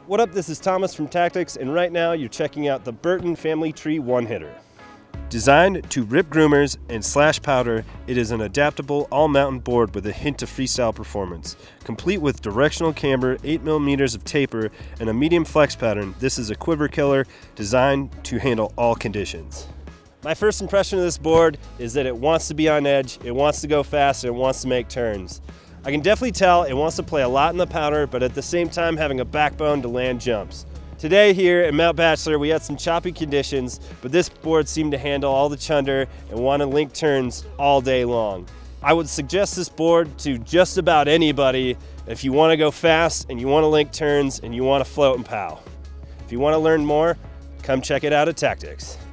What up, this is Thomas from Tactics, and right now you're checking out the Burton Family Tree One-Hitter. Designed to rip groomers and slash powder, it is an adaptable all-mountain board with a hint of freestyle performance. Complete with directional camber, 8mm of taper, and a medium flex pattern, this is a quiver killer designed to handle all conditions. My first impression of this board is that it wants to be on edge, it wants to go fast, and it wants to make turns. I can definitely tell it wants to play a lot in the powder, but at the same time having a backbone to land jumps. Today here at Mount Bachelor we had some choppy conditions, but this board seemed to handle all the chunder and want to link turns all day long. I would suggest this board to just about anybody if you want to go fast and you want to link turns and you want to float and pow. If you want to learn more, come check it out at Tactics.